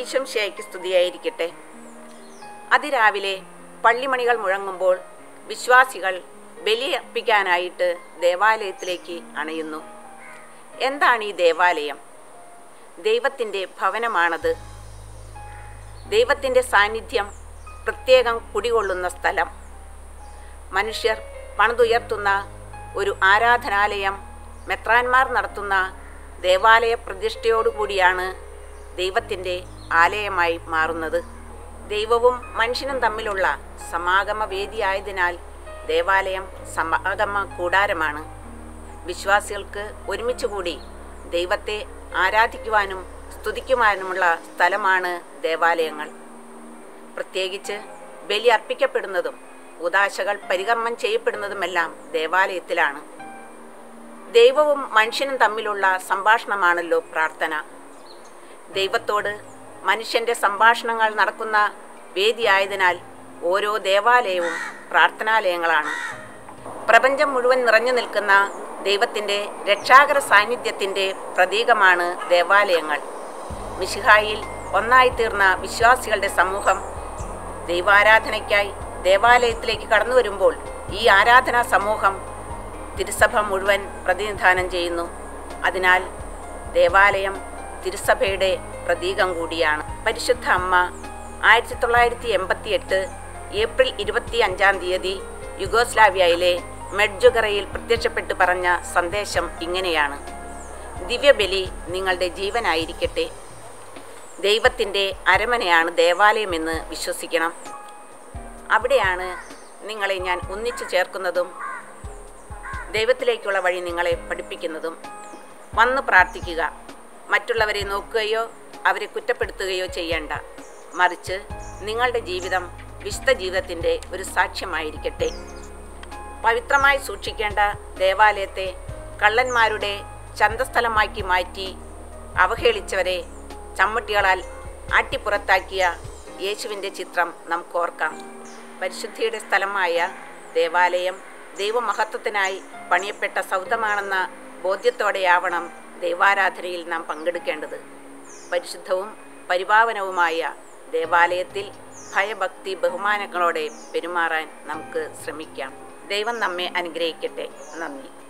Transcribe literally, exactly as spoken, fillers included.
ഈശംശയ്ക്ക് സ്തുതിയായിരിക്കട്ടെ. അതിരാവിലെ പള്ളിമണികൾ മുഴങ്ങുമ്പോൾ വിശ്വാസികൾ ബലിയർപ്പിക്കാനായിട്ട് ദേവാലയത്തിലേക്ക് അണയുന്നു. എന്താണ് ഈ ദേവാലയം? ദൈവത്തിൻ്റെ ഭവനമാണത്. ദൈവത്തിൻ്റെ സാന്നിധ്യം പ്രത്യേകം കുടികൊള്ളുന്ന സ്ഥലം. മനുഷ്യർ പണിതുയർത്തുന്ന ഒരു ആരാധനാലയം മെത്രാന്മാർ നടത്തുന്ന ദേവാലയ പ്രതിഷ്ഠയോടുകൂടിയാണ് ദൈവത്തിൻ്റെ ആലയമായി മാറുന്നത്. ദൈവവും മനുഷ്യനും തമ്മിലുള്ള സമാഗമ വേദിയായതിനാൽ ദേവാലയം സമാഗമ കൂടാരമാണ്. വിശ്വാസികൾക്ക് ഒരുമിച്ച് കൂടി ദൈവത്തെ ആരാധിക്കുവാനും സ്തുതിക്കുവാനുമുള്ള സ്ഥലമാണ് ദേവാലയങ്ങൾ. പ്രത്യേകിച്ച് ബലി അർപ്പിക്കപ്പെടുന്നതും ഉദാശകൾ പരികർമ്മം ചെയ്യപ്പെടുന്നതുമെല്ലാം ദേവാലയത്തിലാണ്. ദൈവവും മനുഷ്യനും തമ്മിലുള്ള സംഭാഷണമാണല്ലോ പ്രാർത്ഥന. ദൈവത്തോട് മനുഷ്യൻ്റെ സംഭാഷണങ്ങൾ നടക്കുന്ന വേദിയായതിനാൽ ഓരോ ദേവാലയവും പ്രാർത്ഥനാലയങ്ങളാണ്. പ്രപഞ്ചം മുഴുവൻ നിറഞ്ഞു നിൽക്കുന്ന ദൈവത്തിൻ്റെ രക്ഷാകര സാന്നിധ്യത്തിൻ്റെ പ്രതീകമാണ് ദേവാലയങ്ങൾ. മിശിഹായിൽ ഒന്നായിത്തീർന്ന വിശ്വാസികളുടെ സമൂഹം ദൈവാരാധനയ്ക്കായി ദേവാലയത്തിലേക്ക് കടന്നു വരുമ്പോൾ ഈ ആരാധനാ സമൂഹം തിരുസഭ മുഴുവൻ പ്രതിനിധാനം ചെയ്യുന്നു. അതിനാൽ ദേവാലയം തിരുസഭയുടെ പ്രതീകം കൂടിയാണ്. പരിശുദ്ധ അമ്മ ആയിരത്തി തൊള്ളായിരത്തി എൺപത്തി എട്ട് ഏപ്രിൽ ഇരുപത്തി അഞ്ചാം തീയതി യുഗോസ്ലാവിയയിലെ മെഡ്ജുഗറയിൽ പ്രത്യക്ഷപ്പെട്ടു പറഞ്ഞ സന്ദേശം ഇങ്ങനെയാണ്: ദിവ്യബലി നിങ്ങളുടെ ജീവനായിരിക്കട്ടെ. ദൈവത്തിൻ്റെ അരമനയാണ് ദേവാലയമെന്ന് വിശ്വസിക്കണം. അവിടെയാണ് നിങ്ങളെ ഞാൻ ഒന്നിച്ചു ചേർക്കുന്നതും ദൈവത്തിലേക്കുള്ള വഴി നിങ്ങളെ പഠിപ്പിക്കുന്നതും. വന്ന് പ്രാർത്ഥിക്കുക. മറ്റുള്ളവരെ നോക്കുകയോ അവരെ കുറ്റപ്പെടുത്തുകയോ ചെയ്യേണ്ട. മറിച്ച് നിങ്ങളുടെ ജീവിതം വിശുദ്ധ ജീവിതത്തിൻ്റെ ഒരു സാക്ഷ്യമായിരിക്കട്ടെ. പവിത്രമായി സൂക്ഷിക്കേണ്ട ദേവാലയത്തെ കള്ളന്മാരുടെ ചന്തസ്ഥലമാക്കി മാറ്റി അവഹേളിച്ചവരെ ചമ്മട്ടികളാൽ ആട്ടിപ്പുറത്താക്കിയ യേശുവിൻ്റെ ചിത്രം നമുക്ക് ഓർക്കാം. പരിശുദ്ധിയുടെ സ്ഥലമായ ദേവാലയം ദൈവമഹത്വത്തിനായി പണിയപ്പെട്ട സൗധമാണെന്ന ബോധ്യത്തോടെയാവണം ദൈവാരാധനയിൽ നാം പങ്കെടുക്കേണ്ടത്. പരിശുദ്ധവും പരിപാവനവുമായ ദേവാലയത്തിൽ ഭയഭക്തി ബഹുമാനങ്ങളോടെ പെരുമാറാൻ നമുക്ക് ശ്രമിക്കാം. ദൈവം നമ്മെ അനുഗ്രഹിക്കട്ടെ. നന്ദി.